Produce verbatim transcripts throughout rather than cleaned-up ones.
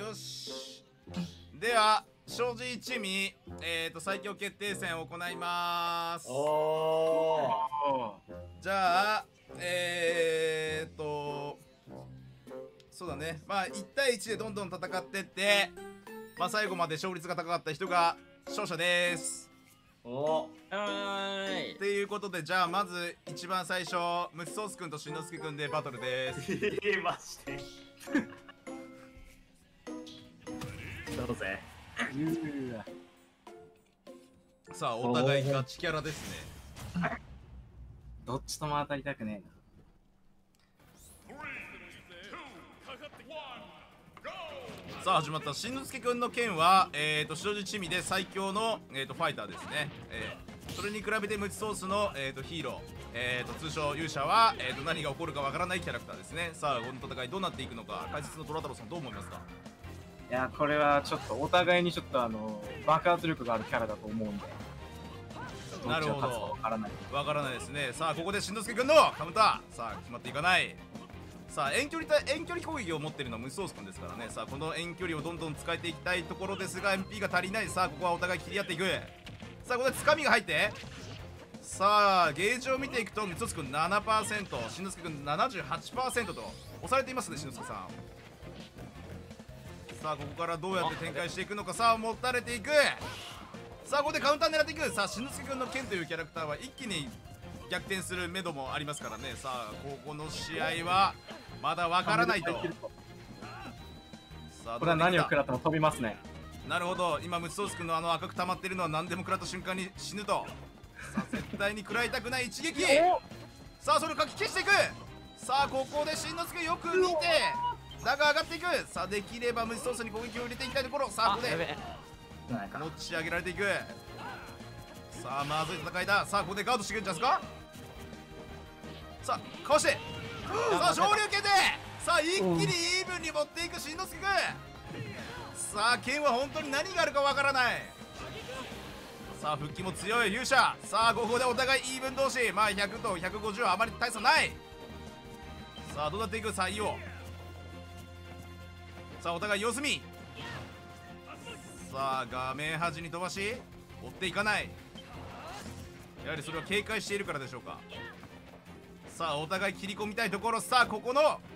よし。では庄司一味、えーと最強決定戦を行います。 おーじゃあえーとそうだね、まあいち対いちでどんどん戦ってって、まあ最後まで勝率が高かった人が勝者です。 おはい。 っていうことで、じゃあまず一番最初ムツソースくんとしんのすけくんでバトルです。 えー、マジでどうぜ。 さあお互いガチキャラですね。 どっちとも当たりたくねえな。 さあ始まった。しんのすけくんの剣はえーと庄司一味で最強の、えー、とファイターですね。えー、それに比べてムツソースの、えー、とヒーロー、えー、と通称勇者は、えー、と何が起こるかわからないキャラクターですね。さあこの戦いどうなっていくのか、解説の虎太郎さんどう思いますか？ いや、これはちょっとお互いにちょっとあの爆発力があるキャラだと思うんで、 なるほど、 どっちが勝つかわからない。 わからないですね。さあここでしんのすけくんのカウンター、さあ決まっていかない。さあ遠距離対遠距離攻撃を持っているのはムツソースくんですからね。さあこの遠距離をどんどん使えていきたいところですが エムピー が足りない。さあここはお互い切り合っていく。さあここでつかみが入って、さあゲージを見ていくとムツソースくん ななパーセント、しんのすけくん ななじゅうはちパーセント と押されていますね、しんのすけさん。さあここからどうやって展開していくのか。さあ持たれていく。さあここでカウンター狙っていく。さあしんのすけくんの剣というキャラクターは一気に逆転する目処もありますからね。さあここの試合はまだわからないと。さあこれは何を食らっても飛びますね。 なるほど、今ムツソースくんのあの赤く溜まってるのは何でも食らった瞬間に死ぬと。さあ絶対に食らいたくない一撃。さあそれをかき消していく。さあここでしんのすけよく見て、だが上がっていく。さあできればムツソースに攻撃を入れていきたいところ。さあここで持ち上げられていく。さあまずい戦いだ。さあここでガードしてくるんじゃないですか。さあかわして、さあ昇竜拳でさあ一気にイーブンに持っていくしんのすけくん。さあ剣は本当に何があるかわからない。さあ復帰も強い勇者。さあここでお互いイーブン同士、まあひゃくとひゃくごじゅうはあまり大差ない。さあどうなっていく。さあいいよ。さあお互い様子見。さあ画面端に飛ばし追っていかない。やはりそれは警戒しているからでしょうか。さあお互い切り込みたいところ。さあここのおーっ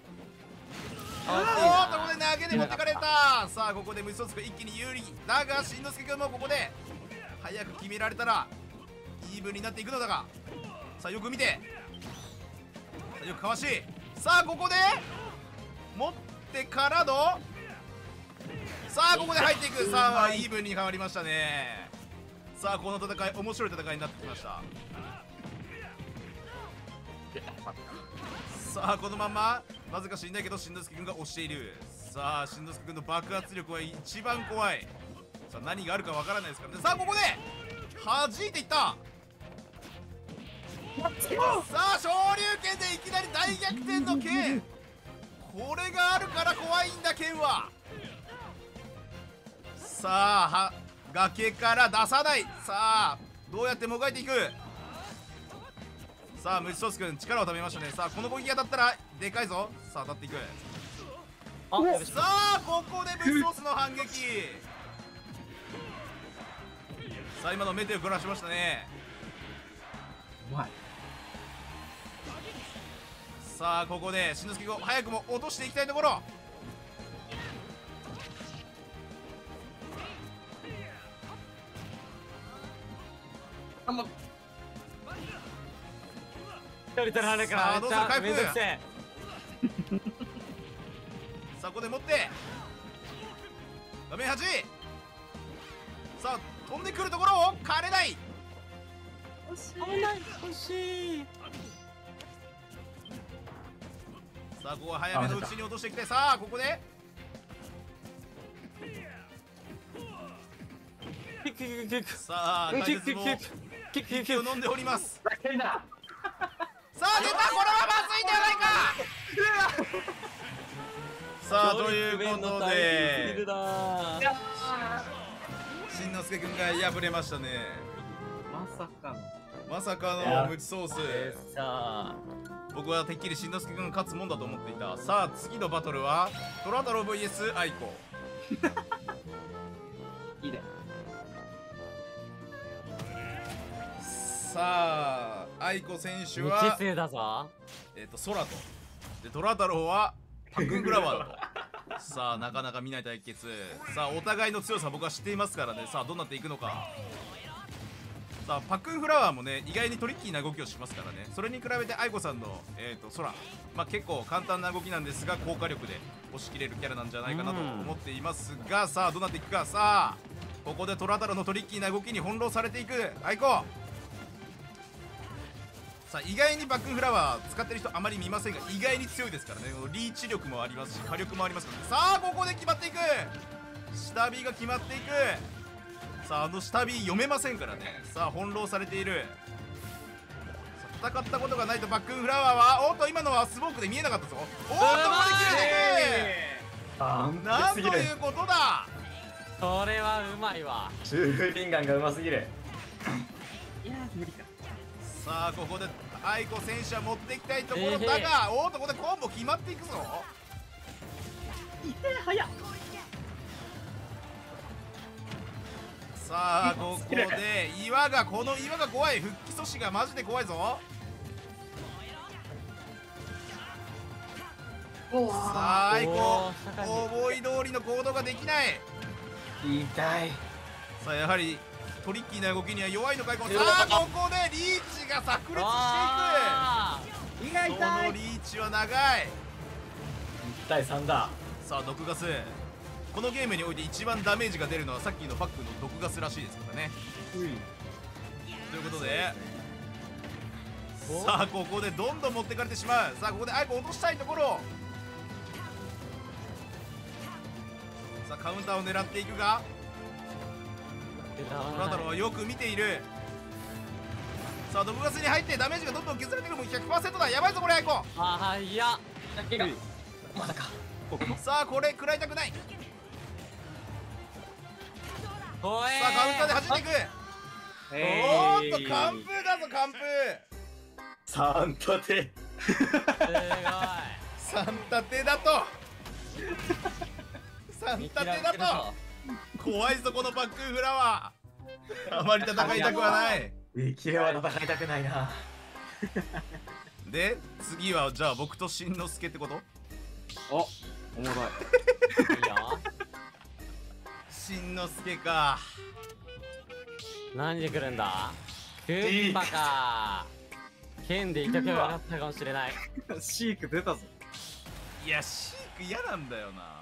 とここで投げで持ってかれた。さあここでムツソースくん一気に有利だがしんのすけくんもここで早く決められたらイーブンになっていくのだが、さあよく見て、さあよくかわし、さあここで持ってからのさあここで入っていく。さあイーブンに変わりましたね。さあこの戦い面白い戦いになってきました。さあこのまんまなぜか知んないけどしんのすけくんが押している。さあしんのすけくんの爆発力は一番怖い。さあ何があるかわからないですからね。さあここで弾いていった。さあ昇竜拳でいきなり大逆転の剣。これがあるから怖いんだ剣は。さあは崖から出さない。さあどうやってもがいていく。さあムツソースくん力をためましたね。さあこの攻撃当たったらでかいぞ。さあ当たっていく。さあここでムツソースの反撃。さあ今のメテを凝らしましたね。 うまい。 さあここでしんのすけくんを早くも落としていきたいところ。 あんま一人取られるからさあどうする回復めんどくせえ。 さあここで持って画面端。さあ飛んでくるところを枯れない。 危ない、欲しい。 さあここは早めのうちに落としてきて、さあここでキックキックキックさあ解説もキックキックキックキッ息を飲んでおります。 だけだ。 さあ出た、これはまずいんではないか。さあということでしんのすけくんが敗れましたね。 まさかの。 まさかのムチソース。 えー、さあ僕はてっきりしんのすけくんが勝つもんだと思っていた。さあ次のバトルはトラ太郎 ブイエス アイコ。 いいね。 さあアイコ選手道は数だぞ。 えっと空とでトラ太郎はパックンフラワーだと。さあなかなか見ない対決。さあお互いの強さ僕は知っていますからね。さあどうなっていくのか。さあパックンフラワーもね意外にトリッキーな動きをしますからね。それに比べて愛子さんの、えー、と空、まあ、結構簡単な動きなんですが効果力で押し切れるキャラなんじゃないかなと思っていますが、さあどうなっていくか。さあここでトラ太郎のトリッキーな動きに翻弄されていく愛子。さあ意外にバックンフラワー使ってる人あまり見ませんが意外に強いですからね。リーチ力もありますし火力もありますからね。さあここで決まっていく。下火が決まっていく。さああの下火読めませんからね。さあ翻弄されている。さあ戦ったことがないとバックンフラワーはおっと今のはスモークで見えなかったぞ。おっとここで切れてあいく。なんとすぎるいうことだ。 それはうまいわ。 シューリンガンがうますぎる。 いやー無理か。 さあここで愛子選手は持っていきたいところだが、おっとここでコンボ決まっていくぞ。 いてー早っ。 さあここで岩がこの岩が怖い。復帰阻止がマジで怖いぞ。さあ愛子おー坂に思い通りの行動ができない。 痛い。 さあやはりトリッキーな動きには弱いのかいこ。さあここでリーチが炸裂あしていく。 胃が痛い。 そのリーチは長い。 いち対さんだ。 さあ毒ガスこのゲームにおいて一番ダメージが出るのはさっきのパックの毒ガスらしいですからね。ということでさあここでどんどん持ってかれてしまう。さあここでアイコ落としたいところ。さあカウンターを狙っていくがトラ太郎はよく見ている。さあ毒ガスに入ってダメージがどんどん削られてる。もう ひゃくパーセント だ。やばいぞこれアイコ。 あーいやだけがまだか。 さあこれ食らいたくない。 おえさあカウンターで走っていく。 えおーーっと完封だぞ完封。 サンタテ。 すごいサンタテだとサンタテだと怖いぞこのバックンフラワー。あまり戦いたくはない。 できれば戦いたくないな。 で次はじゃあ僕としんのすけってこと。 おおもろい。 いいよ。 しんのすけか。 何で来るんだ。クッパか。剣でいとけばよかったかもしれない。 シーク出たぞ。 いやシーク嫌なんだよな。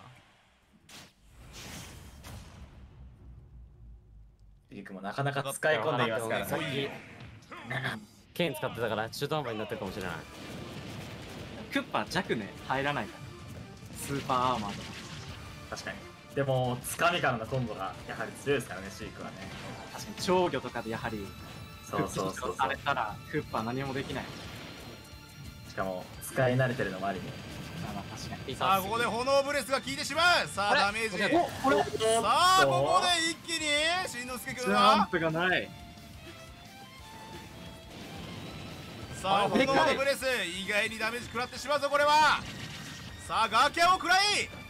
リークもなかなか使い込んでいますからさっき剣使ってたから中途半端になってるかもしれない。 クッパ弱ね入らないから。スーパーアーマーとか。 確かに。でもつかみからのコンボがやはり強いですからね、シークはね。 確かに超魚とかでやはりそうそうそうそさう。 れたらクッパ何もできない。 しかも使い慣れてるのもありね。 まあ確かに。 さあここで炎ブレスが効いてしまう。さあダメージ。さおこれあここで一気にしんのすけくんジャンはプがない。 さあ炎でかいのブレス意外にダメージ食らってしまうぞこれは。さあガーキャンを食らい。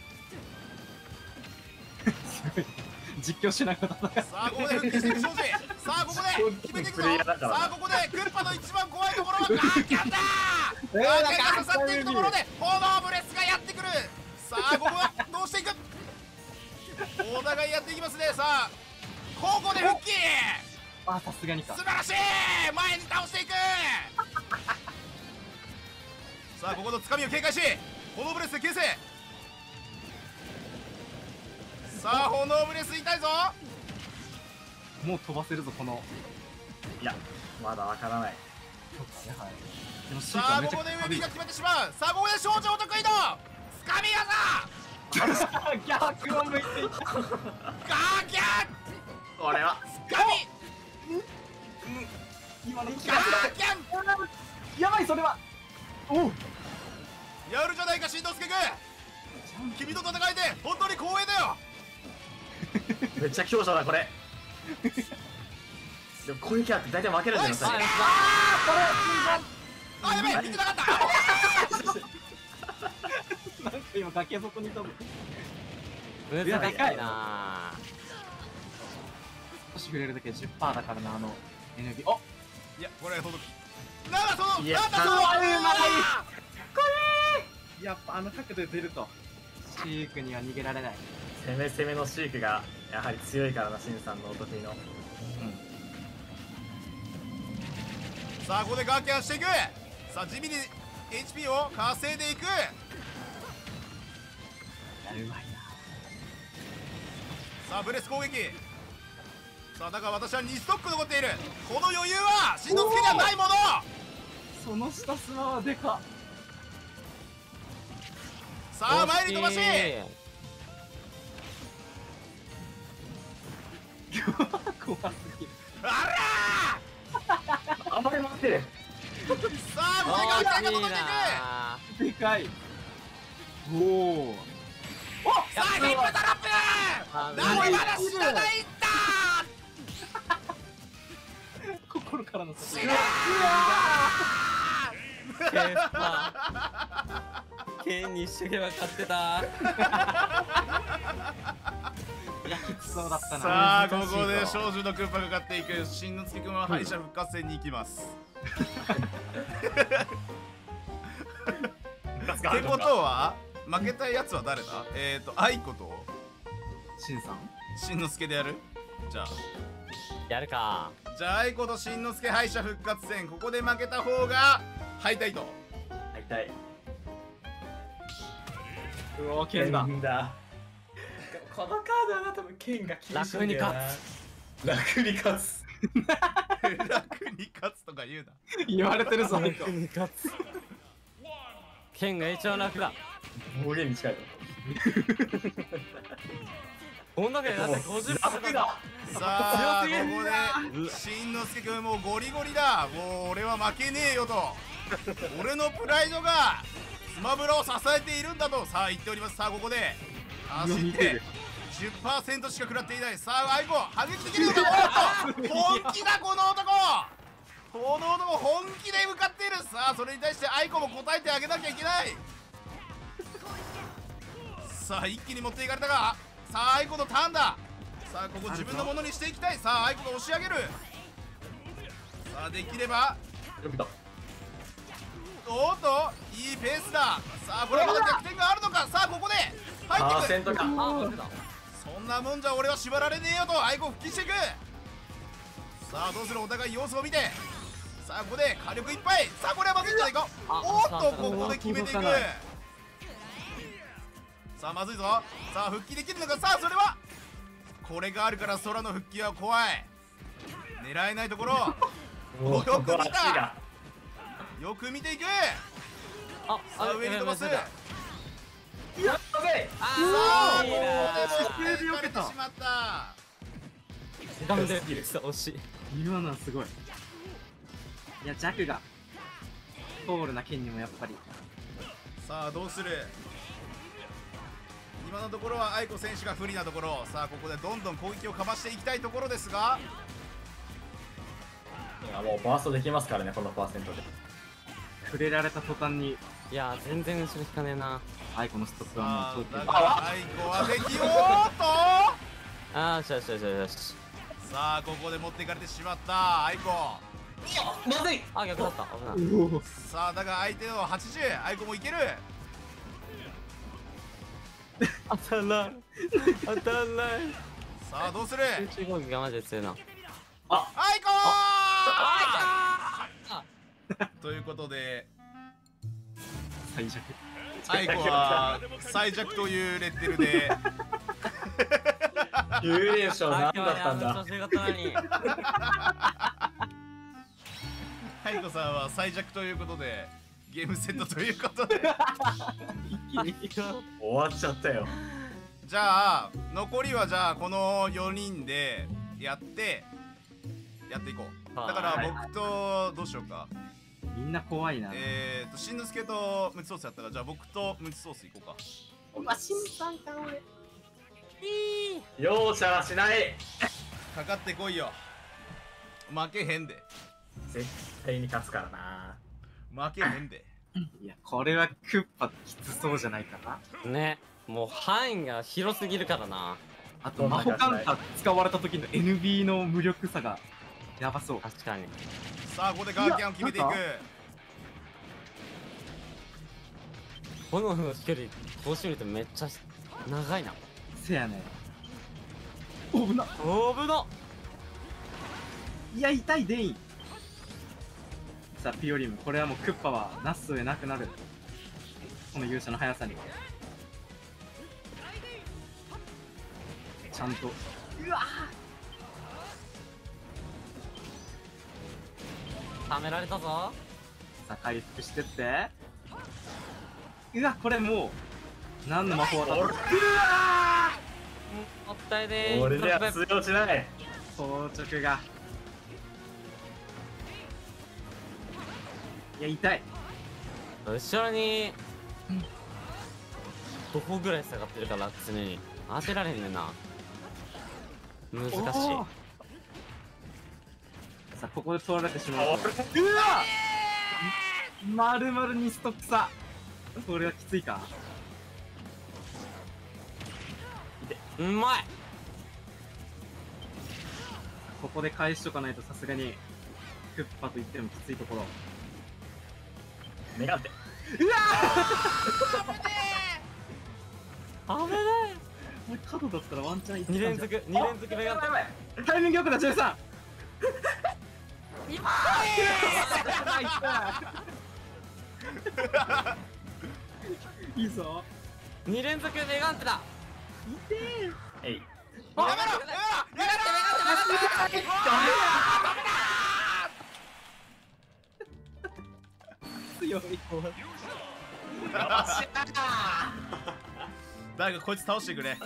実況しながら戦さあここで復帰していく庄司。さあここで決めていくぞ。 プレイヤーだからなさあここでクッパの一番怖いところはガーキャンだ。ガーキャンが刺さっていくところで炎ブレスがやってくる。さあここはどうしていく。お互いやっていきますね。さあここで復帰。 あ、さすがにか素。晴らしい。前に倒していく。さあここのつかみを警戒し炎ブレスで形成。さあ炎ブレス痛いぞ。 もう飛ばせるぞこの。 いやまだわからない。 でもシさあークはめちゃここで上くちゃ軽い。 火が決まってしまう。さあここで少女お得意のつかみ技。 逆を向いていった。 ガーキャンこれはつかみ今のガーキャンやばいそれは。おう。 やるじゃないかしんのすけくん。君と戦えて本当に光栄だよ。 めっちゃ強者だこれ。 でも攻撃あって大体負けるんだよあ最後。 あやべえ見てなかったなんか今崖底にいたぞ。 難しいな。 少し触れるだけで じゅっパーセント だからな、あのエネルギー。おいやこれ届きなんだそういやなんだそううまいあやっぱあの角度で出るとシークには逃げられない。 攻め攻めのシークがやはり強いからな、シンさんのお得意の。 さあここでガーキャンしていく。さあ地味に エイチピー を稼いでいく。 うまいな。 さあブレス攻撃。さあだが私はにストック残っている。この余裕はしんのすけにはないもの。 その下スマはでか。 さあ前に飛ばし怖すぎる。 ああんまり待ってる。 らーさあここでガーキャンが届いていく。 でかい。おお。 さあヒップトラップあなんでまだ死なないんだ。 心からの叫び。 ケンパケンに一生懸命勝ってた。 いやきつそうだったな。 さあこ難しいぞこで少女のクッパが勝っていく。しんのすけくんは敗者復活戦に行きます。ってことは負けたやつは誰だ。えっとアイコとシンさん。 しんのすけでやる。じゃあやるか。 じゃあアイコとしんのすけ敗者復活戦、ここで負けた方が敗退と。 敗退。 うお剣だ。 だ。このカードはな、多分剣が厳しいんだよな。 楽に勝楽に勝つ。 楽に勝つとか言うな。 言われてるぞ。 楽に勝つ。ケンが一番楽だ。 暴言に近いとこんだけだってごじゅっパーセントだ。 さあこ強すぎるこでしんのすけくんもうゴリゴリだ。もう俺は負けねえよと。俺のプライドがスマブラを支えているんだとさあ言っております。さあここで走ってじゅっパーセントしか食らっていない。さあアイコ反撃できるのか。おっと本気だこの男。この男本気で向かっている。さあそれに対してアイコも答えてあげなきゃいけない。さあ一気に持っていかれたが、さあアイコのターンだ。さあここ自分のものにしていきたい。さあアイコが押し上げる。さあできればよくだ。 おっといいペースだ。さあこれまだ逆転があるのか。さあここで入パーってくる。 セントか。 あ、待ってた。 そんなもんじゃ俺は縛られねえよとアイコ復帰していく。さあどうする。お互い様子を見て。さあここで火力いっぱい。さあこれはまずいんじゃないか。 あおっとここで決めていく。 届かないさあまずいぞ。さあ復帰できるのか。さあそれはこれがあるから空の復帰は怖い。狙えないところもうよく見た足が。 よく見ていく。 あ、 さあ上に飛ばす。さやったぜ。 あいいなここで引かれてしまった。 ダメで惜しい。 今のはすごい。いやジャクがトールな剣にもやっぱり。 さあどうする。今のところは愛子選手が不利なところ。さあここでどんどん攻撃をかましていきたいところですが、 いやもうバーストできますからね、このパーセントで。 触れられた途端にいや、全然後ろ引かねえな。 アイコのストップはさあもう通ってる。 だから愛子は敵をーっと。 あー、よしよしよしよし。 さあここで持っていかれてしまった愛子。 まずい。 あ、逆だった。危ない。 うおさあだが相手のはちじゅう、愛子もいける。 当たらない。当たらない。 さあどうする。 集中攻撃がマジで強いな。 愛子あということで最弱。 愛子は最弱というレッテルできゅう連勝なんだったんだ。 調子よかったのに。 愛子さんは最弱ということでゲームセットということで一気に。 終わっちゃったよ。 じゃあ残りはじゃあこのよにんでやってやっていこう。だから僕とどうしようか。 みんな怖いな。 えーとしんのすけとムチソースやったら、じゃあ僕とムチソースいこうか。 うわ、シンさんか俺。 容赦はしない。 かかってこいよ。 負けへんで。 絶対に勝つからな。 負けへんで。 いや、これはクッパきつそうじゃないかな。 ね、もう範囲が広すぎるからな。 あと、魔法カンタ使われた時の エヌビー の無力さがやばそう。 確かに。 さあここでガーキャンを決めていく。 いやなん炎の飛距離こうしてみるとめっちゃ長いな。 せやね。おぶな。 おぶの。 いや、痛いデイン。さあ、ピオリム。これはもうクッパはなすすべなくなる。この勇者の速さに。ちゃんと。うわはめられたぞ。 さあ、回復してって。うわ、これもう、何の魔法だろう。うわもったいねー。 俺では通用しない。 装着が。いや、痛い。 後ろにご歩ぐらい下がってるから常に当てられへんねんな。難しい。 おーさあ、ここで取られてしまうと。うわまるまるにストック差。これはきついか。 うまい。 ここで返しとかないとさすがにクッパと言ってもきついところ。 メガンテ。 危ない。 これ角だったらワンチャンいって二連続二連続メガンテ。 タイミングよくだ、じゅうさん。いいぞ。 二連続メガンテだ。 えい。 あやめろ。やめろ。 強い。 誰かこいつ倒してくれ。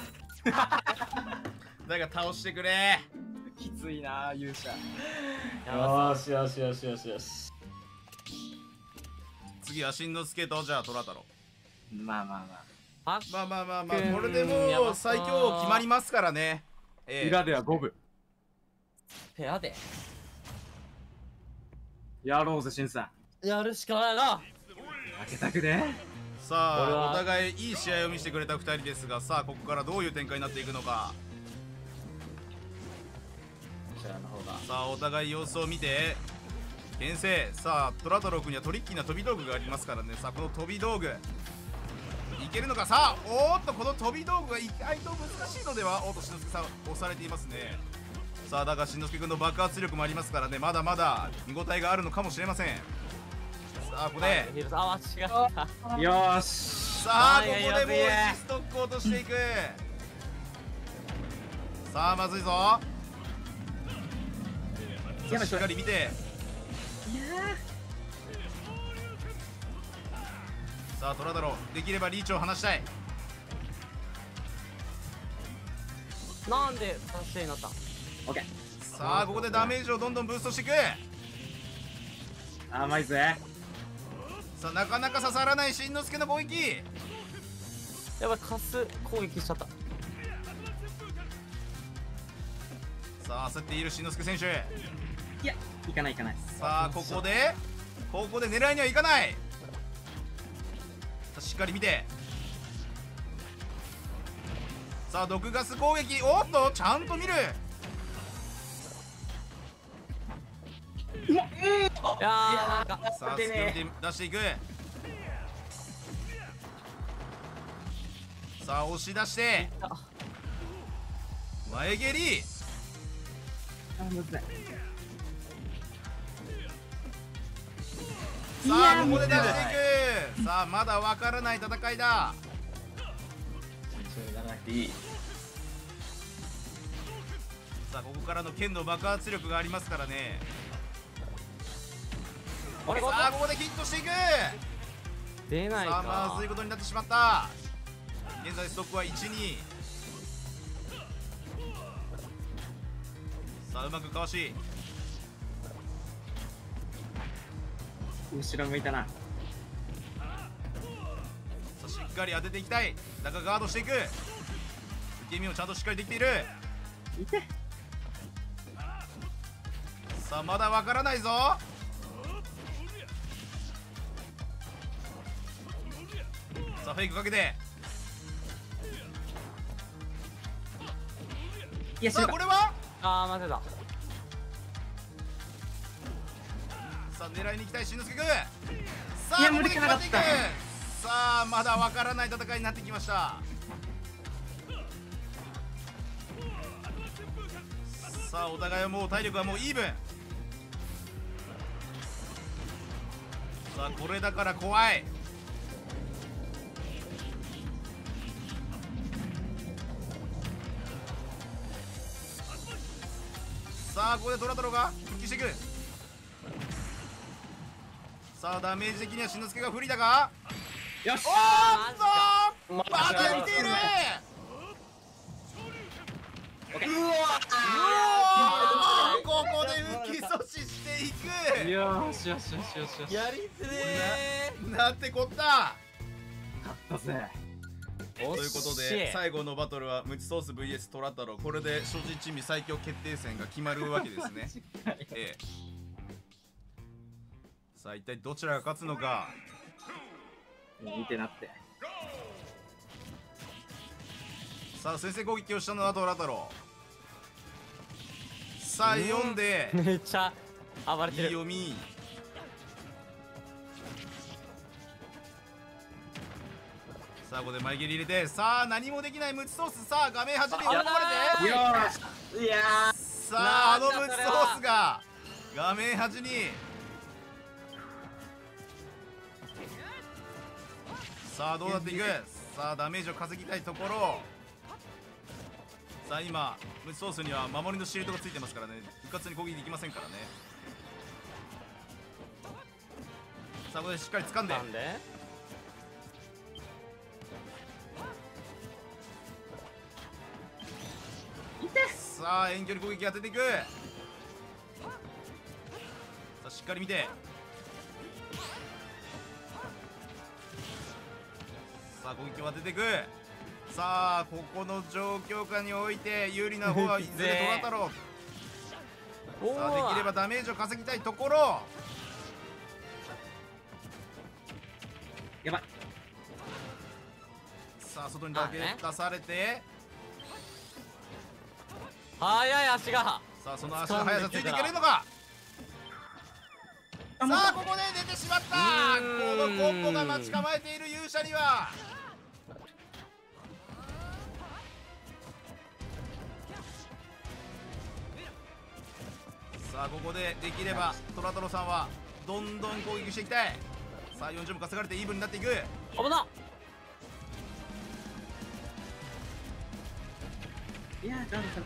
誰か倒してくれ。 きついな、勇者。 よしよしよしよしよし。 次はしんのすけとじゃあ虎太郎。 まあまあまあまあまあまあまあ、 うんこれでもう最強決まりますからね。 あ。 ええ裏では五分。 ペアでやろうぜ、しんさん。 やるしかないな。 負けたくね。 さ俺はあお互いいい試合を見せてくれたふたりですが、さあここからどういう展開になっていくのか。 こちらの方が。 さあお互い様子を見て牽制。さあ虎太郎君にはトリッキーな飛び道具がありますからね。さあこの飛び道具いけるのか。さあおーっとこの飛び道具が意外と難しいのでは。おっとしんのすけさん押されていますね。さあだがしんのすけ君の爆発力もありますからね、まだまだ見応えがあるのかもしれません。さあここでヒルさんあ違った。 よーし。 さあこはいこでもうやべえいちストックを落としていく。さあまずいぞ。さあしっかり見て。さあ虎太郎できればリーチを離したい。 なんで達成になった。 オッケー。 さあここでダメージをどんどんブーストしていく。 甘いぜ。 さあなかなか刺さらないしんのすけの攻撃。 やばいカス攻撃しちゃった。 さあ焦っているしんのすけ選手。 いや、いかないいかない。 さあここでここで狙いにはいかない。さあしっかり見て。さあ毒ガス攻撃。おっとちゃんと見る。 いやーなんかさあスクールで出していく。さあ押し出して前蹴り。 あ、むずい。 さあここで出していく。さあまだわからない戦いだ。 一緒にならなくていい。 さあここからの剣の爆発力がありますからね。 あれさあここでヒットしていく。 出ないさあまかずいことになってしまった。現在ストックはいちに。さあうまくかわし。 後ろ向いたな。 さあしっかり当てていきたい。だがガードしていく。受け身もちゃんとしっかりできている。 いて。 さあまだわからないぞ。さあフェイクかけて、 いや、 さあこれはあー待てた。 さあ狙いに行きたいしんのすけくん。さあいやここで無理かなかった決まっていく。さあまだわからない戦いになってきました。さあお互いはもう体力はもうイーブン。さあこれだから怖い。さあここでトラトロが復帰していく。さあダメージ的にはしんのすけが不利だが、 よし。 おーっとまだ来ている。 オッケー。 うわーここで復帰阻止していく。 よしよしよしよしよし。 やりづれなんてこった。 勝ったぜ。 ー。 ということで最後のバトルはムチソース ブイエス トラ太郎、これで所持珍味最強決定戦が決まるわけですね。ええ、さあ一体どちらが勝つのか。 見てなって。 さあ先制攻撃をしたのはトラ太郎。さあ読んでめっちゃ暴れいいてる。 読み。さあここで前蹴り入れて、さあ何もできないムチソース。さあ画面端に追い込まれて、 危ないよし。いやさああのムチソースが画面端に。さあどうなっていく。さあダメージを稼ぎたいところ。さあ今ムチソースには守りのシールドがついてますからね、うかつに攻撃できませんからね。さあここでしっかり掴んで、 なんでさあ遠距離攻撃当てていく。さあしっかり見て、さあ攻撃を当てていく。さあここの状況下において有利な方はいずれトラ太郎。 おさあできればダメージを稼ぎたいところ。 やばい。 さあ外にだけ出されて、 速い足が。 さあその足の速さついていけるのか。さあここで出てしまった。 うーんこのコンボが待ち構えている勇者には。さあここでできればトラトロさんはどんどん攻撃していきたい。さあよんじゅうも稼がれてイーブンになっていく。 危な。 いやー、ガンさん。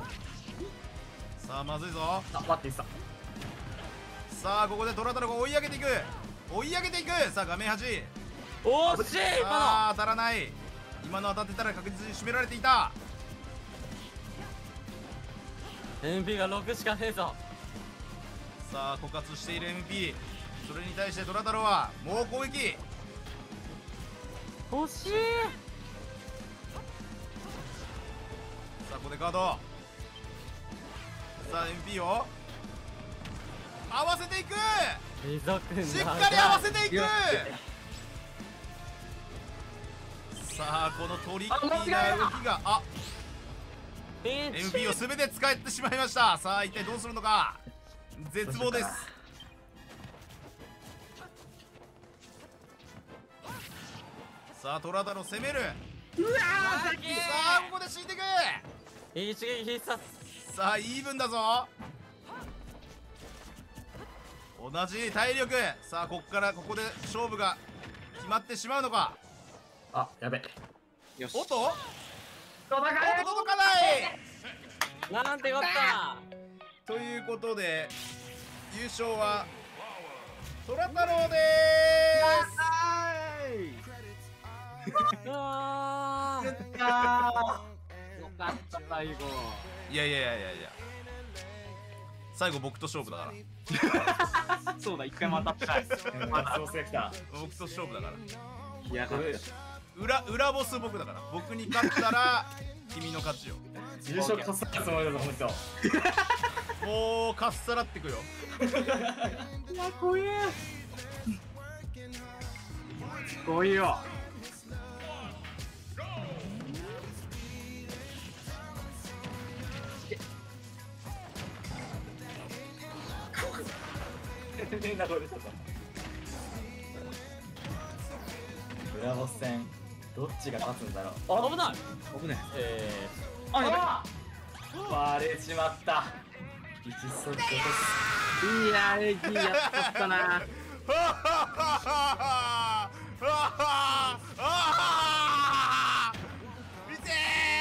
さあまずいぞ。 あ、待っていいっすか。 さあここでトラトロが追い上げていく。追い上げていく。さあ画面端。 惜しい今さあ当たらない。今の当たってたら確実に締められていた。 の エムピー がろくしかねえぞ。 さあ枯渇している エムピー、 それに対してトラ太郎はもう攻撃。 惜しい。 さあここでガード。さあ エムピー を合わせていく。 リゾ君しっかり合わせていく。 よさあこのトリッキーな動きが、あピンエムチ。 ピー を全て使ってしまいました。さあ一体どうするのか、絶望です。さあトラ太郎攻める。 うわマジさあここで死んでいく。 一撃必殺。 さあイーブンだぞ。同じ体力。さあここからここで勝負が決まってしまうのか。 あ、やべ。 ー。よし。 おっとおっと届かない。 届かないなんてこったということで優勝はトラ太郎でうわーよかった最後。 ーす。いやいやいやいやいや、最後僕と勝負だからそうだ、一回も当たってない。 まだそうせきた。 僕と勝負だからいや、だって。 裏裏ボス僕だから、僕に勝ったら君の勝ちよ。 優勝かすったつもりだぞ、この人。 もうかっさらってくよ。 いや怖え怖いよ。 みんなこれちょっとブラボス戦どっちが勝つんだろう。あ危ない。 危ない。 えあ、やばい。 あバレちまった。一速落とす。 いやー、エギーやっちゃったな。 はははははは見て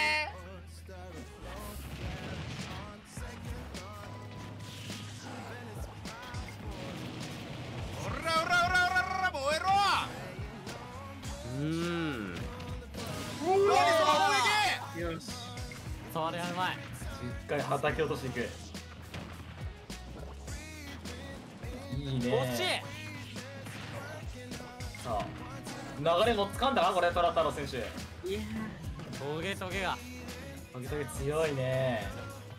ー。おらおらおらおらおら燃えろ。 ー、うーん。 何その攻撃。 よし。 それはうまい。 しっかり叩き落としていく。いいね。 惜しい。 さあ流れも掴んだなこれトラ太郎選手。 いやトゲトゲが。 トゲトゲ強いね。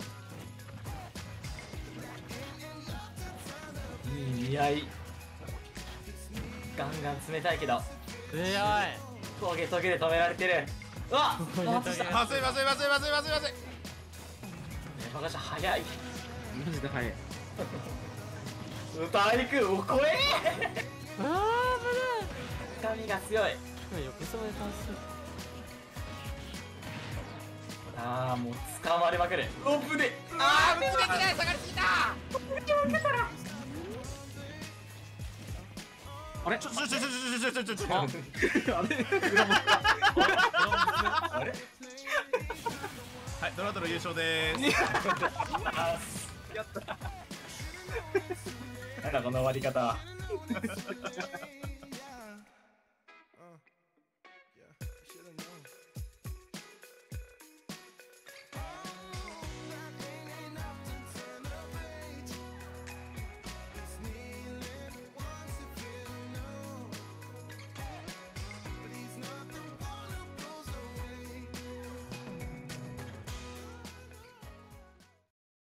いい見合い。ガンガン冷たいけど強い。 トゲトゲで止められてる。うわっトゲトゲ外した。 まずいまずいまずいまずいまずいまずい。 バカじゃ早い。 ー、マジで早い。 大陸お怖えああー神が強い。 危ない。よくそめ倒す。 ああもう掴まれまくる。おぶね。 ああ、ぶつけてない、下がりすぎた。 あれちょちょちょちょちょちょちょちょちょ。 ああれあれはい、ドラドラ優勝でーす。 やったなんだこの終わり方は。